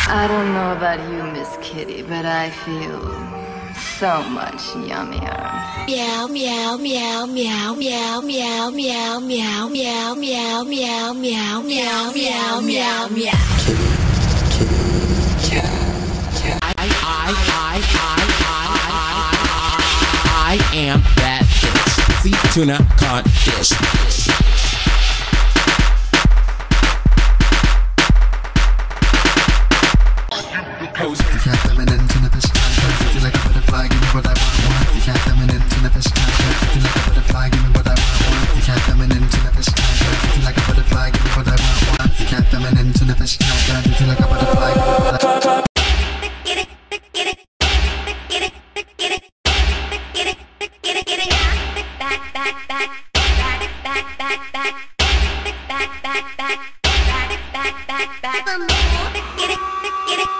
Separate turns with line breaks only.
I don't know about you, Miss Kitty, but I feel so much yummier.
Meow meow meow meow meow meow meow meow meow meow meow meow meow meow meow meow.
I am that bitch. See tuna cod dish.
The cat feminine to the fish time. Feel like a butterfly, give me what I want. The cat feminine to the fish time. Feel like a butterfly, give me what I want. The cat feminine to the fish time. Feel like a butterfly, give me what I want. The cat feminine to the fish time. Feel like a butterfly, give me what I want.
Get it, get it, get it, get it, get it, get it, get it, back, back, back, back, back, back, back, back, back, back, back, back, back, back, back, get it, get it.